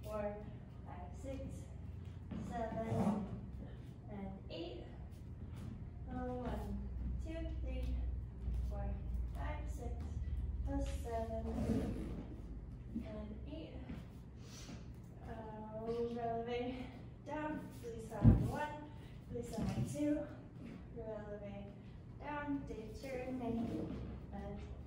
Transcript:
4, 5, 6, 7, and 8. 1, 2, 3, 4, 5, 6, plus 7, and 8. Releve down, release on 1, release on 2, releve down, day turn, and